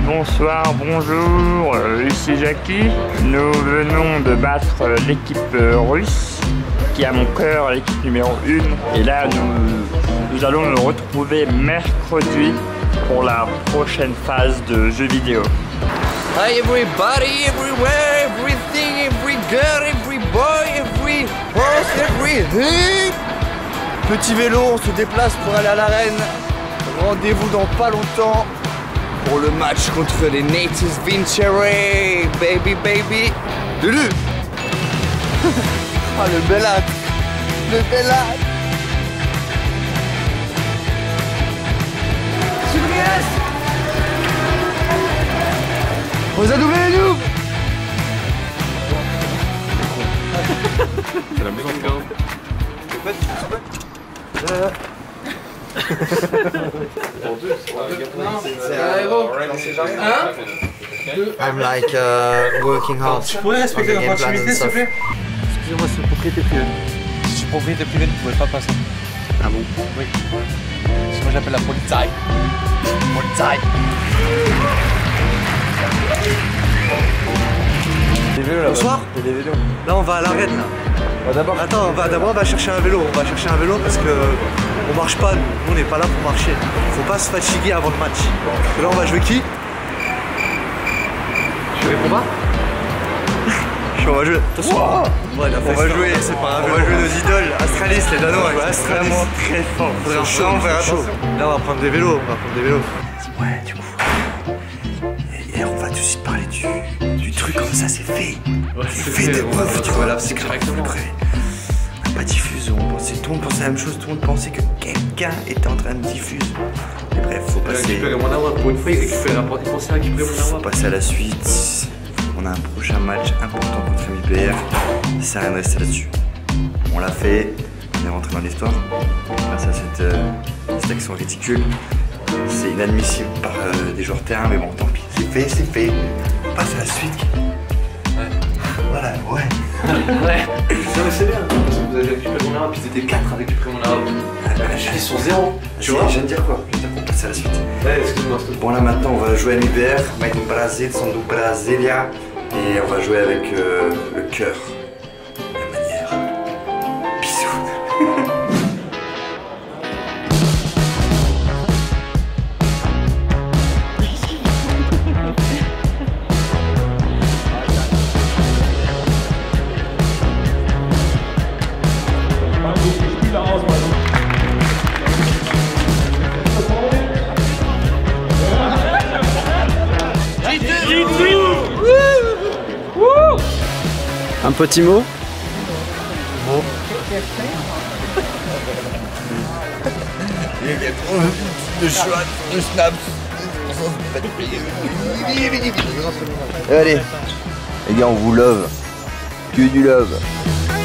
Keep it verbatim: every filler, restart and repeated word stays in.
bonsoir, bonjour, euh, ici Jackie. Nous venons de battre l'équipe russe qui a mon cœur, l'équipe numéro un. Et là, nous, nous allons nous retrouver mercredi pour la prochaine phase de jeux vidéo. Hi everybody, everywhere, everything, every girl, every boy, every horse, every hip. Petit vélo, on se déplace pour aller à l'arène. Rendez-vous dans pas longtemps pour le match contre les Natives Vincere. Baby, baby. Lulu. Ah, le bel acte. Le bel acte. Subriès. Vous a doublé les noobs. C'est la maison de I'm like uh, working hard. Tu pourrais respecter notre intimité, s'il te plaît? Excusez-moi, c'est propriété privée. Si tu es propriété privée, tu ne pouvais pas passer. Ah bon? Oui. Sinon j'appelle la police. Police. Des vélos là-bas. Bonsoir. Il y a des vélos. Là on va à l'arène là. Bah, d'abord. Attends, on va d'abord on va chercher un vélo. On va chercher un vélo parce que on marche pas. Nous, nous on n'est pas là pour marcher. Faut pas se fatiguer avant le match. Et là on va jouer qui? Je réponds pas. On va jouer. Attention. Wow. Ouais, on va jouer. C'est pas un vélo. On va jouer nos idoles. Astralis, les Danois. Ouais, Astralis. Vraiment très fort. Faudrait chaud, on verra chaud. Là on va prendre des vélos. On va prendre des vélos. Ouais, du coup. Et, et on va tout de suite parler du, du truc comme ça, c'est fait. Ouais, c'est fait de ouf, tu vois là, c'est directement. On n'a pas diffusé, on pensait, tout le monde pensait la même chose, tout le monde pensait que quelqu'un était en train de diffuser. Mais bref, faut passer. Récupérer mon arbre pour une fois, il récupère un porte, il pensait récupérer mon Faut arbre. passer à la suite. On a un prochain match important contre M I B R. Ça sert à rien de rester là-dessus. On l'a fait, on est rentré dans l'histoire. Grâce à cette, euh, cette action ridicule. C'est inadmissible par euh, des joueurs terrain, mais bon, tant pis. C'est fait, c'est fait. On passe à la suite. Ouais. Voilà, ouais. Ouais. Non mais c'est bien, parce que vous avez récupéré mon arbre, puis c'était quatre à récupérer mon arbre. Ils sont zéro. Tu vois? Je viens de dire quoi? Je viens de dire qu'on passe à la suite. Ouais, excuse-moi, s'il te plaît. Bon là maintenant on va jouer à M I B R, Made in Brazil, sont do Brasilia. Et on va jouer avec euh, le cœur. La manière. Bisous. Un petit mot? Bon. Le choix, le snap. Allez, les gars, on vous love. Que du love.